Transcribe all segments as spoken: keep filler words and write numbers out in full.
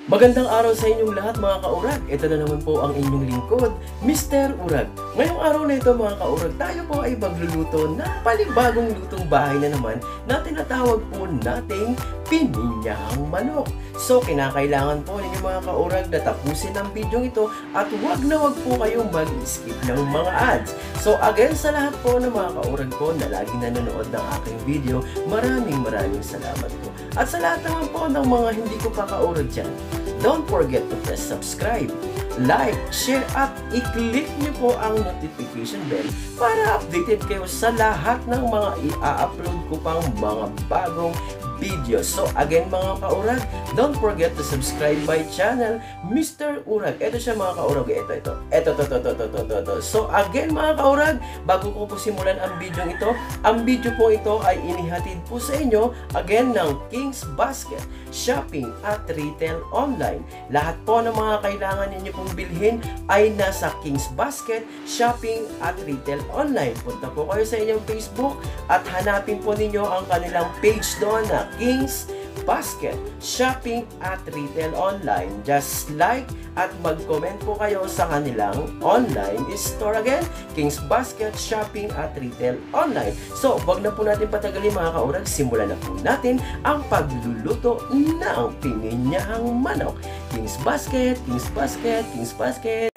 Magandang araw sa inyong lahat mga kaurag. Ito na naman po ang inyong lingkod, Mister Urag. Ngayong araw na ito mga kaurag, tayo po ay magluluto na palibagong lutong bahay na naman na tinatawag po nating pininyahang manok. So kinakailangan po ninyo mga kaurag na tapusin ang video ito at huwag na huwag po kayong mag-skip ng mga ads. So again sa lahat po ng mga kaurag ko na lagi nanonood ng aking video, maraming maraming salamat po. At sa lahat naman po ng mga hindi ko kakaurag dyan, don't forget to press subscribe, like, share at i-click niyo po ang notification bell para updated kayo sa lahat ng mga i-upload ko pang mga bagong video. So again mga kaurag, don't forget to subscribe my channel, Mister Urag. Ito siya mga kaurag, ito, ito, ito, ito, ito, ito, ito, ito, ito. So again mga kaurag, bago ko po simulan ang video ito, ang video po ito ay inihatid po sa inyo again ng King's Basket, shopping at retail online. Lahat po ng mga kailangan ninyo pong bilhin ay nasa King's Basket, shopping at retail online. Punta po kayo sa inyong Facebook at hanapin po ninyo ang kanilang page doon na King's Basket, shopping at retail online. Just like at mag-comment po kayo sa kanilang online store. Again, King's Basket, shopping at retail online. So, wag na po natin patagalin mga kaurag. Simulan na po natin ang pagluluto ng pininyahang manok. King's Basket, King's Basket, King's Basket.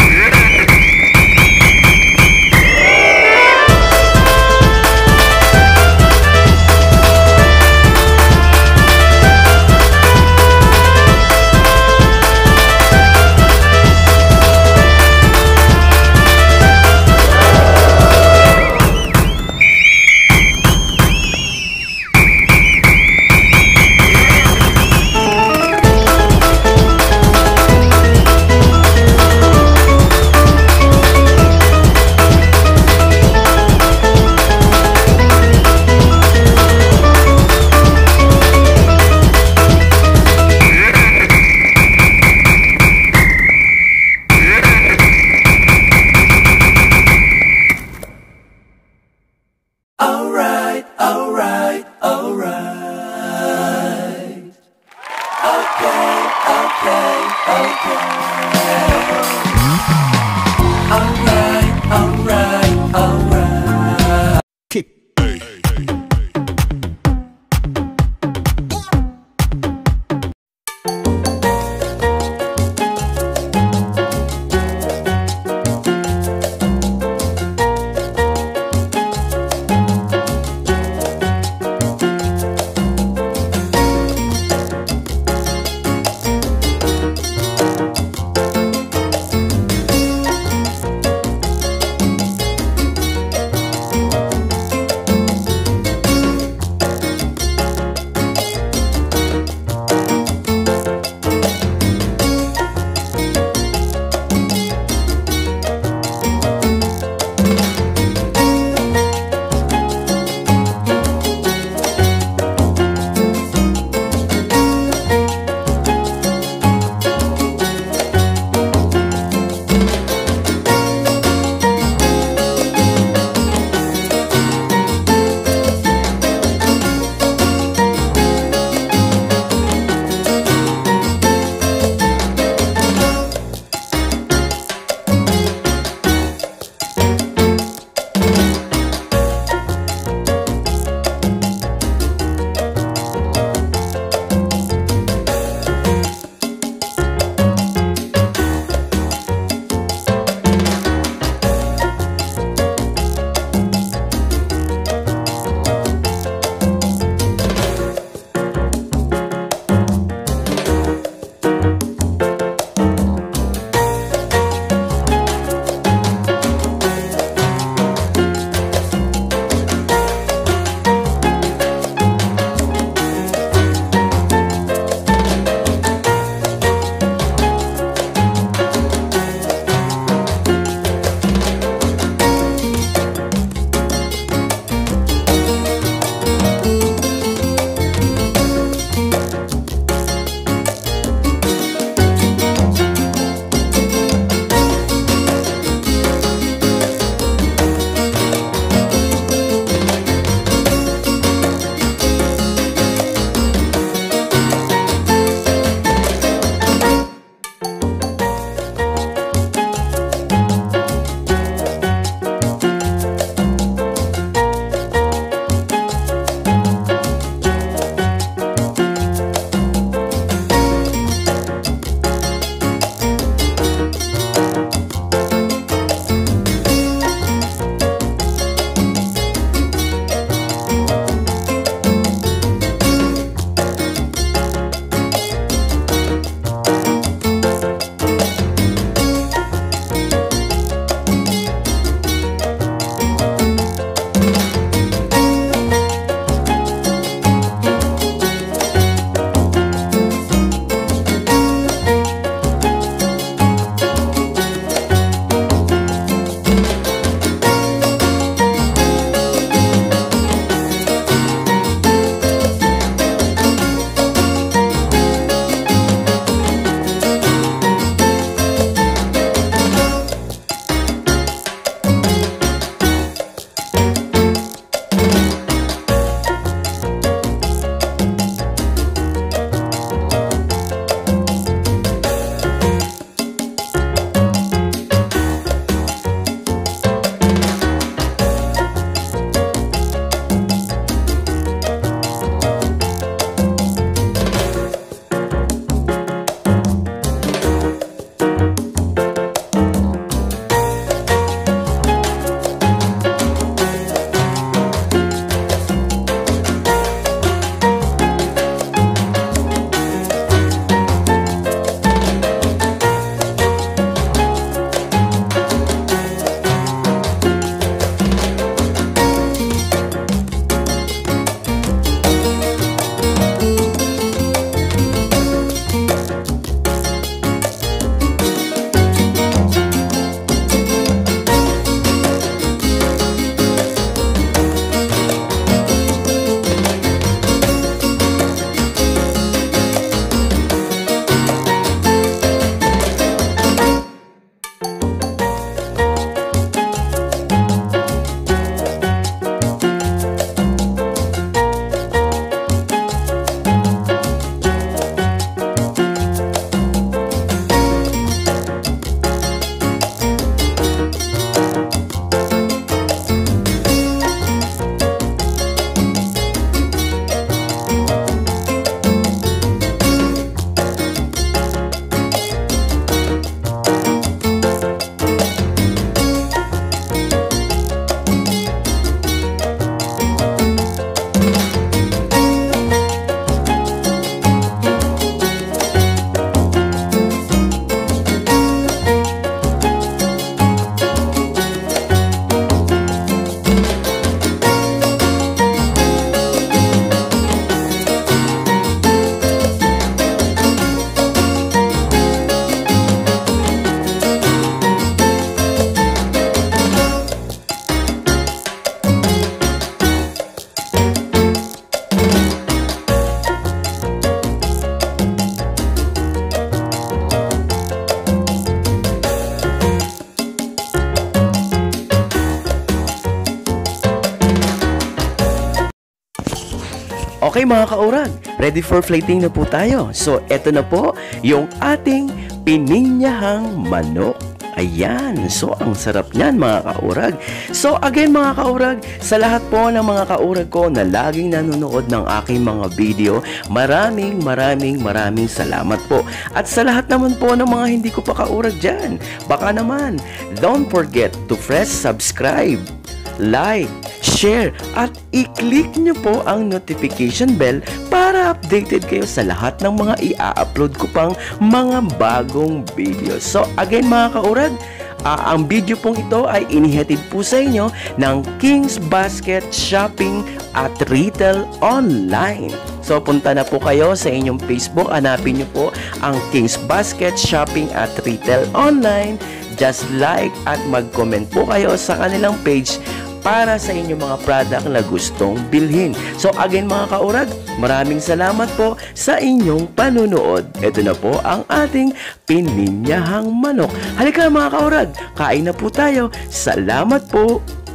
Okay mga kaurag, ready for plating na po tayo. So eto na po yung ating pininyahang manok. Ayan, so ang sarap niyan mga kaurag. So again mga kaurag, sa lahat po ng mga kaurag ko na laging nanonood ng aking mga video, maraming maraming maraming salamat po. At sa lahat naman po ng mga hindi ko pa kaurag dyan, baka naman, don't forget to press subscribe, like, share, at i-click nyo po ang notification bell para updated kayo sa lahat ng mga i-upload ko pang mga bagong video. So again mga kaurag, uh, ang video pong ito ay inihatid po sa inyo ng King's Basket Shopping at Retail Online. So punta na po kayo sa inyong Facebook, hanapin nyo po ang King's Basket Shopping at Retail Online. Just like at mag-comment po kayo sa kanilang page para sa inyong mga product na gustong bilhin. So again mga kaurag, maraming salamat po sa inyong panunood. Ito na po ang ating pininyahang manok. Halika mga kaurag, kain na po tayo. Salamat po.